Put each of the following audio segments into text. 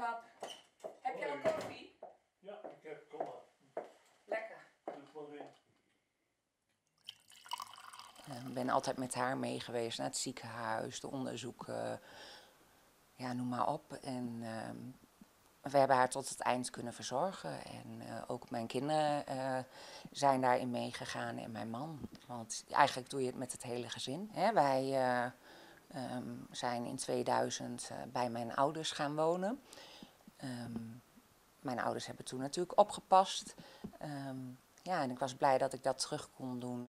pap. Heb je al koffie? Ja, ik heb, kom maar. Lekker. Doe maar in. Ik ben altijd met haar mee geweest naar het ziekenhuis, de onderzoeken, ja, noem maar op. En we hebben haar tot het eind kunnen verzorgen. En ook mijn kinderen zijn daarin meegegaan en mijn man. Want eigenlijk doe je het met het hele gezin. Hè? Wij zijn in 2000 bij mijn ouders gaan wonen. Mijn ouders hebben toen natuurlijk opgepast. Ja, en ik was blij dat ik dat terug kon doen.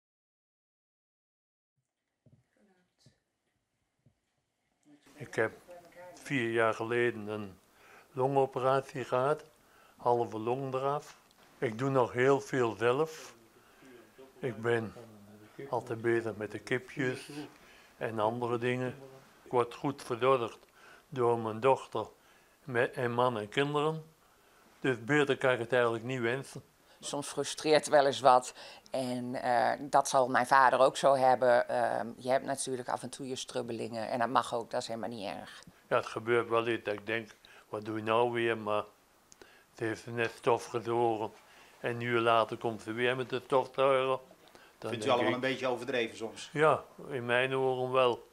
Ik heb 4 jaar geleden een longoperatie gehad. Halve long eraf. Ik doe nog heel veel zelf. Ik ben altijd bezig met de kipjes en andere dingen. Ik word goed verzorgd door mijn dochter en man en kinderen. Dus beter kan ik het eigenlijk niet wensen. Soms frustreert wel eens wat. En dat zal mijn vader ook zo hebben. Je hebt natuurlijk af en toe je strubbelingen. En dat mag ook, dat is helemaal niet erg. Ja, het gebeurt wel eens dat ik denk, wat doe je nou weer? Maar ze heeft net stof gezogen. En een uur later komt ze weer met de stofzuiger. Vindt u allemaal een beetje overdreven soms? Ja, in mijn oren wel.